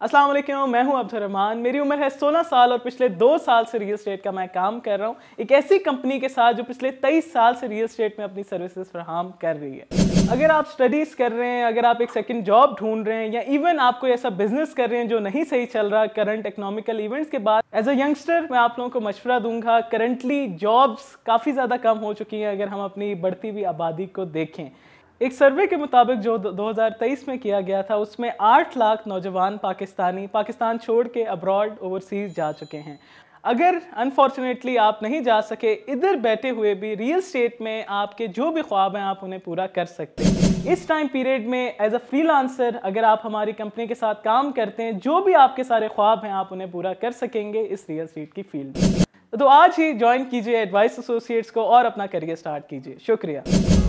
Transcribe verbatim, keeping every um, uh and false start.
अस्सलाम वालेकुम, मैं हूं अब्दुर्रहमान। मेरी उम्र है सोलह साल और पिछले दो साल से रियल एस्टेट का मैं काम कर रहा हूं एक ऐसी कंपनी के साथ जो पिछले तेईस साल से रियल एस्टेट में अपनी सर्विसेज फराहम कर रही है। अगर आप स्टडीज़ कर रहे हैं, अगर आप एक सेकंड जॉब ढूंढ रहे हैं या इवन आप कोई ऐसा बिजनेस कर रहे हैं जो नहीं सही चल रहा करंट इकोनॉमिकल इवेंट्स के बाद, एज अ यंगस्टर मैं आप लोगों को मशवरा दूंगा। करंटली जॉब्स काफ़ी ज़्यादा कम हो चुकी हैं अगर हम अपनी बढ़ती हुई आबादी को देखें। एक सर्वे के मुताबिक जो दो हज़ार तेईस में किया गया था उसमें आठ लाख नौजवान पाकिस्तानी पाकिस्तान छोड़ के अब्रॉड ओवरसीज जा चुके हैं। अगर अनफॉर्चुनेटली आप नहीं जा सके, इधर बैठे हुए भी रियल एस्टेट में आपके जो भी ख्वाब हैं आप उन्हें पूरा कर सकते हैं। इस टाइम पीरियड में एज अ फ्रीलांसर अगर आप हमारी कंपनी के साथ काम करते हैं, जो भी आपके सारे ख्वाब हैं आप उन्हें पूरा कर सकेंगे इस रियल एस्टेट की फील्ड में। तो आज ही ज्वाइन कीजिए एडवाइस एसोसिएट्स को और अपना करियर स्टार्ट कीजिए। शुक्रिया।